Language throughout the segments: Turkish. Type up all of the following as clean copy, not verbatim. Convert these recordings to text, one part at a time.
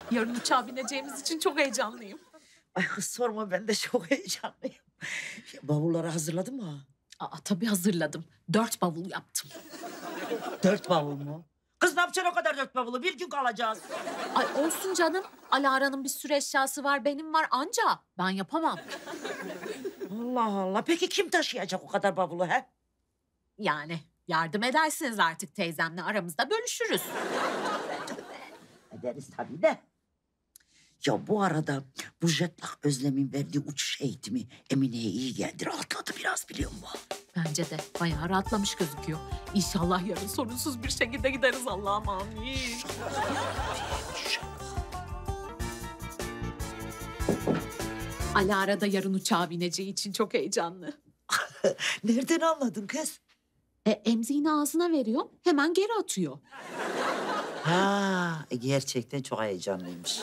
Yarın uçağa bineceğimiz için çok heyecanlıyım. Ay kız sorma, ben de çok heyecanlıyım. Bavulları hazırladın mı? Tabii hazırladım. 4 bavul yaptım. 4 bavul mu? Kız ne yapacaksın o kadar 4 bavulu? Bir gün kalacağız. Ay olsun canım. Alara'nın bir sürü eşyası var, benim var anca. Ben yapamam. Allah Allah. Peki kim taşıyacak o kadar bavulu he? Yani yardım edersiniz artık teyzemle, aramızda bölüşürüz. Ederiz tabii de. Ya bu arada bu jetlag Özlem'in verdiği uçuş eğitimi Emine'ye iyi geldi. Rahatladı biraz, biliyor musun? Bence de bayağı rahatlamış gözüküyor. İnşallah yarın sorunsuz bir şekilde gideriz, Allah'ım amin. Alara da yarın uçağa bineceği için çok heyecanlı. Nereden anladın kız? Emziğini ağzına veriyor, hemen geri atıyor. Ha, gerçekten çok heyecanlıymış.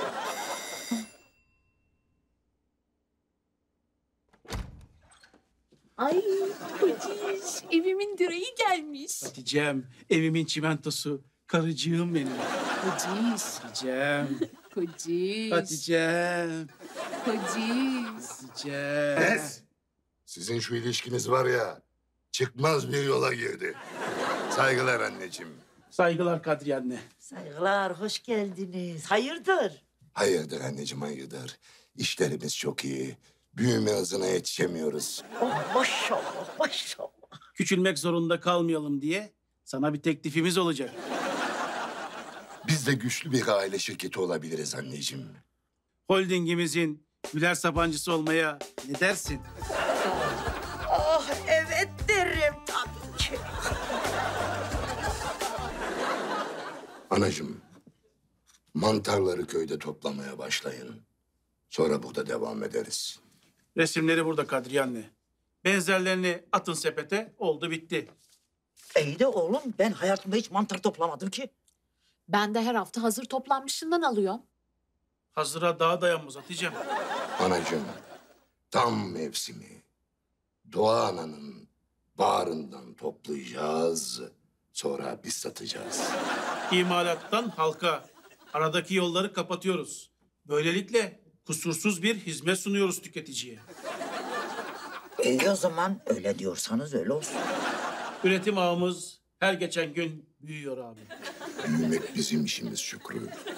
Ay kociş, evimin direği gelmiş. Hatice'm, evimin çimentosu, karıcığım benim. Kociş, Hatice'm, kociş, Hatice'm, kociş. Hatice'm. Pes! Sizin şu ilişkiniz var ya, çıkmaz bir yola girdi. Saygılar anneciğim. Saygılar Kadriye anne. Saygılar, hoş geldiniz. Hayırdır? Hayırdır anneciğim, hayırdır. İşlerimiz çok iyi. Büyüme hızına yetişemiyoruz. Oh maşallah, maşallah. Küçülmek zorunda kalmayalım diye sana bir teklifimiz olacak. Biz de güçlü bir aile şirketi olabiliriz anneciğim. Holdingimizin Güler Sabancısı olmaya ne dersin? Oh evet derim tabii ki. Anacığım, mantarları köyde toplamaya başlayın. Sonra burada devam ederiz. Resimleri burada Kadriye anne. Benzerlerini atın sepete, oldu bitti. İyi de oğlum, ben hayatımda hiç mantar toplamadım ki. Ben de her hafta hazır toplanmışından alıyorum. Hazıra daha dayanmaz Hatice'm. Anacığım, tam mevsimi. Doğa ananın bağrından toplayacağız. Sonra biz satacağız. İmalattan halka. Aradaki yolları kapatıyoruz. Böylelikle kusursuz bir hizmet sunuyoruz tüketiciye. İyi o zaman, öyle diyorsanız öyle olsun. Üretim ağımız her geçen gün büyüyor abi. Büyümek bizim işimiz Şükrü.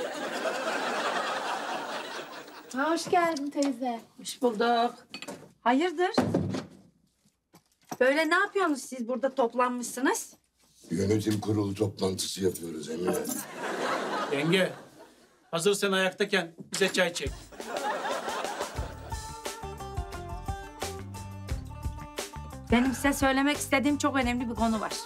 Hoş geldin teyze. Hoş bulduk. Hayırdır? Böyle ne yapıyorsunuz siz burada toplanmışsınız? Yönetim kurulu toplantısı yapıyoruz Emine. Yenge, hazır sen ayaktayken bize çay çek. Benim size söylemek istediğim çok önemli bir konu var.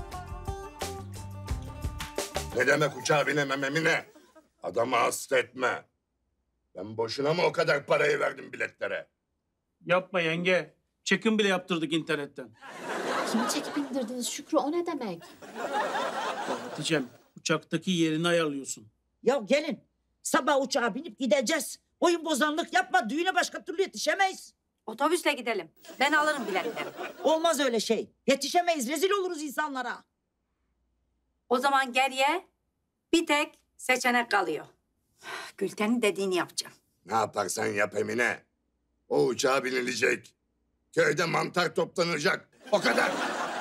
Ne demek uçağa binemem Emine? Adamı hasta etme. Ben boşuna mı o kadar parayı verdim biletlere? Yapma yenge. Çekim bile yaptırdık internetten. Kimi çekip indirdiniz Şükrü, o ne demek? Hatice'm, uçaktaki yerini ayarlıyorsun. Ya gelin, sabah uçağa binip gideceğiz. Oyun bozanlık yapma, düğüne başka türlü yetişemeyiz. Otobüsle gidelim. Ben alırım biletleri. Olmaz öyle şey. Yetişemeyiz, rezil oluruz insanlara. O zaman geriye bir tek seçenek kalıyor. Gülten'in dediğini yapacağım. Ne yaparsan yap Emine. O uçağa binilecek. Köyde mantar toplanacak. O kadar.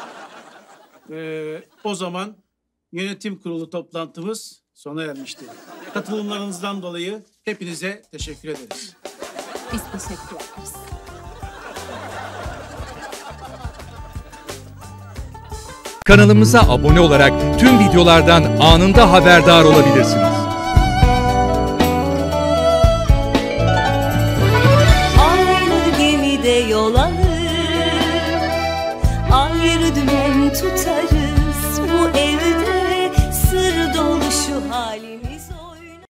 O zaman yönetim kurulu toplantımız sona ermiştir. Katılımlarınızdan dolayı hepinize teşekkür ederiz. Biz teşekkür ederiz. Kanalımıza abone olarak tüm videolardan anında haberdar olabilirsiniz. Aynı gemide yol alır, ayrı dümen tutarız.